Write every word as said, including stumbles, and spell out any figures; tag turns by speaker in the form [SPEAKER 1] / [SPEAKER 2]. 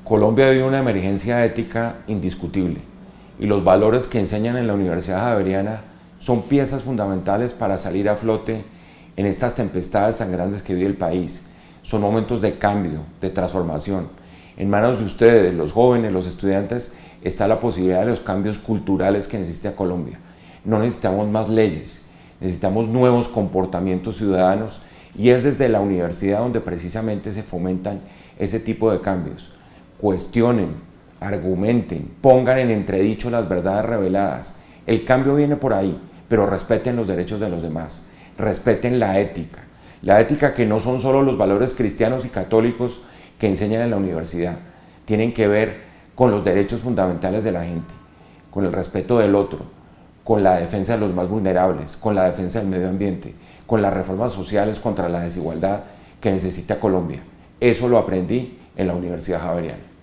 [SPEAKER 1] Colombia vive una emergencia ética indiscutible y los valores que enseñan en la Universidad Javeriana son piezas fundamentales para salir a flote en estas tempestades tan grandes que vive el país. Son momentos de cambio, de transformación. En manos de ustedes, los jóvenes, los estudiantes, está la posibilidad de los cambios culturales que necesita Colombia. No necesitamos más leyes, necesitamos nuevos comportamientos ciudadanos y es desde la universidad donde precisamente se fomentan ese tipo de cambios. Cuestionen, argumenten, pongan en entredicho las verdades reveladas. El cambio viene por ahí, pero respeten los derechos de los demás, respeten la ética. La ética que no son solo los valores cristianos y católicos que enseñan en la universidad, tienen que ver con los derechos fundamentales de la gente, con el respeto del otro, con la defensa de los más vulnerables, con la defensa del medio ambiente, con las reformas sociales contra la desigualdad que necesita Colombia. Eso lo aprendí en la Universidad Javeriana.